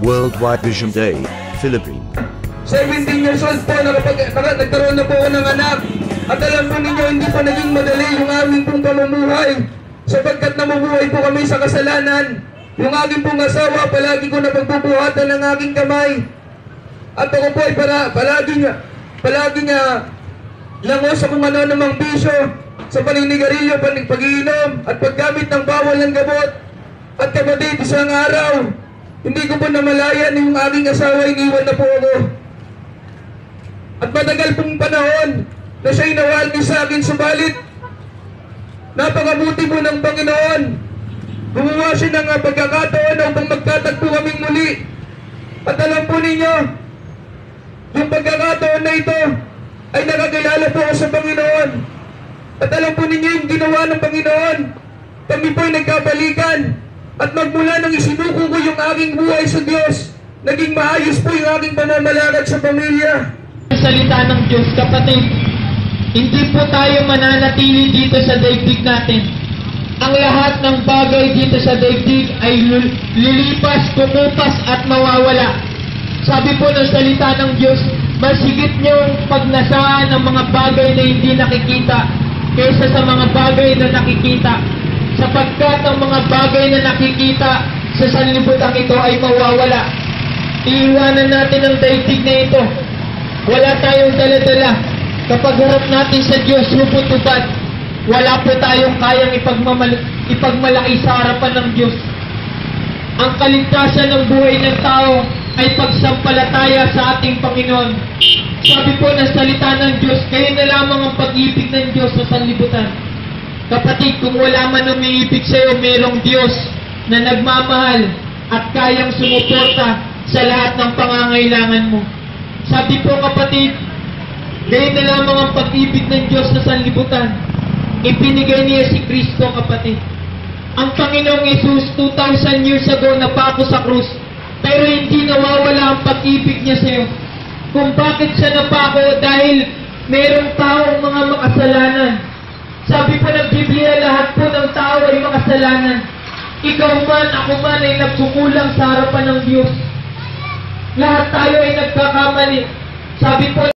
Worldwide Vision Day, Philippines. 17 years old po, nagkaroon na po ako ng anak. At alam po ninyo, hindi pa naging madali yung aming pong pamumuhay. Sapagkat namubuhay po kami sa kasalanan. Yung aking pong asawa, palagi ko na pagbubuhatan ng aking kamay. At ako po ay palagi niya langos sa kung ano namang bisyo, sa paninigarilyo, pag-iinom, at paggamit ng bawal ng gamot. At kapatid, isang araw, hindi ko po namalayan yung aking asawa, iniwan na po ako. At matagal pong panahon na siya'y nawaldi sa akin, subalit napakabuti po ng Panginoon. Gumawa siya ng pagkakataon upang magtatagpo kaming muli. At alam po ninyo, yung pagkakataon na ito ay nakakilala po ako sa Panginoon. At alam po ninyo yung ginawa ng Panginoon. Kami po ay nagkabalikan. At magmula nang isinuko ko yung aking buhay sa Diyos, naging maayos po yung aking pamamalakad sa pamilya. Salita ng Diyos, kapatid, hindi po tayo mananatili dito sa daigdig natin. Ang lahat ng bagay dito sa daigdig ay lilipas, kumupas at mawawala. Sabi po ng salita ng Diyos, mas higit niyong pagnasaan ng mga bagay na hindi nakikita kaysa sa mga bagay na nakikita. Sapagkat ang mga bagay na nakikita sa sanlibutan ito ay mawawala. Iiwanan natin ang daigdig na ito. Wala tayong dala-dala. Kapag harap natin sa Diyos, lupot-tupad, wala po tayong kayang ipagmalaki sa harapan ng Diyos. Ang kaligtasan ng buhay ng tao ay pagsampalataya sa ating Panginoon. Sabi po ng salita ng Diyos, kayo na lamang ang pag-ibig ng Diyos sa sanlibutan. Kapatid, kung wala man umiibig sa'yo, mayroong Diyos na nagmamahal at kayang sumuporta sa lahat ng pangangailangan mo. Sabi po kapatid, gayon na lamang ang pag-ibig ng Diyos sa sanlibutan. Ipinigay niya si Kristo, kapatid. Ang Panginoong Yesus, 2,000 years ago, napako sa krus, pero hindi nawawala ang pag-ibig niya sa iyo. Kung bakit siya napako? Dahil mayroong taong mga makasalanan. Sabi po ng Biblia, lahat po ng tao ay makasalanan. Ikaw man, ako man ay nagkukulang sa harapan ng Diyos. Lahat tayo ay nagkakamali. Sabi po